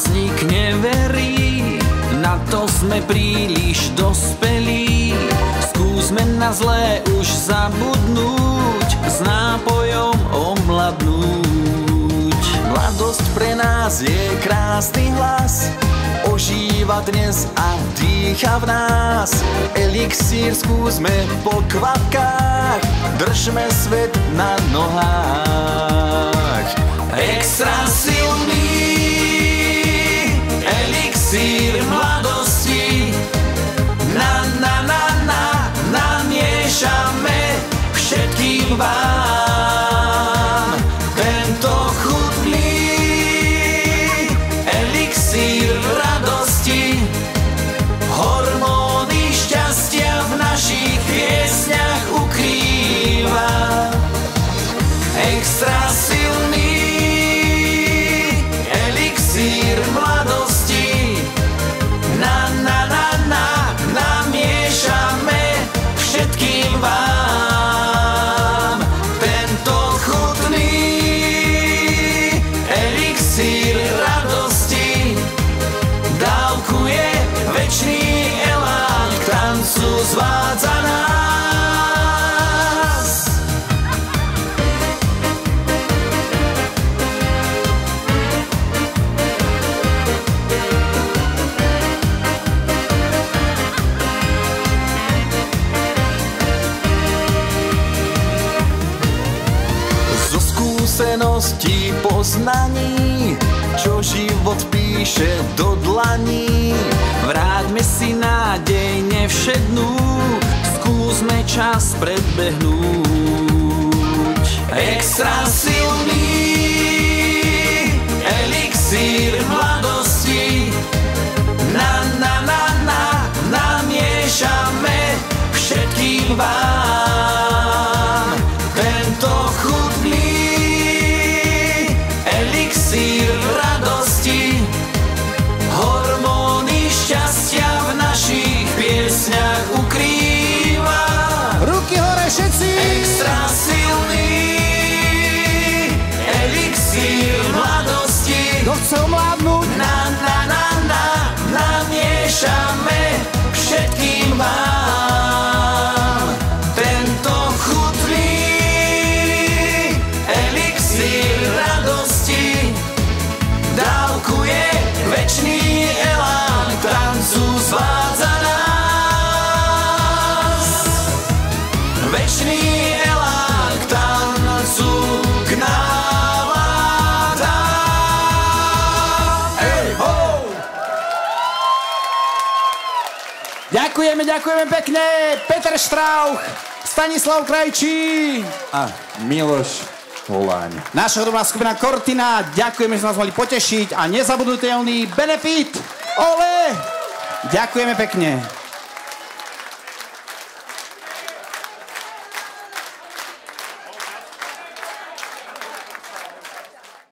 básnik neverí, na to sme príliš dospelí. Skúsme na zlé už zabudnúť, s nápojom omladnúť. Mladosť pre nás je krásny hlas, ožíva dnes a dýcha v nás. Elixír skúsme po kvapkách, držme svet na nohách. Extra silný elixír mladosti, namiešame všetkým vám. Tento chutný elixír radosti, hormóny šťastia v našich piesňach ukrýva. Extra silný elixír mladosti, namiešame všetkým vám. Tento chutný elixír radosti dávkuje večný elán, k tancu zvádza nás. Skúseností poznaní, čo život píše do dlaní. Vráťme si nádej nevšednú, skúsme čas predbehnúť. Extra silný elixír mladosti, namiešame všetkým vám. Tento chutný elixír radosti, hormóny šťastia v našich piesňach ukrýva. Ruky hore všetci! Extra silný elixír mladosti, kto chce omládnuť? Namiešame všetkým vám. Tento chutný elixír radosti dávkuje večný elán, k tancu zvádza nás. Večný elán k tancu k navádza. Ej, ho! Ďakujeme pekne. Peter Štrauch, Stanislav Krajčí a Miloš Holáň. Naša hudobná skupina Cortina, ďakujeme, že nás mohli potešiť a nezabudnutelný benefit. Ole! Ďakujeme pekne.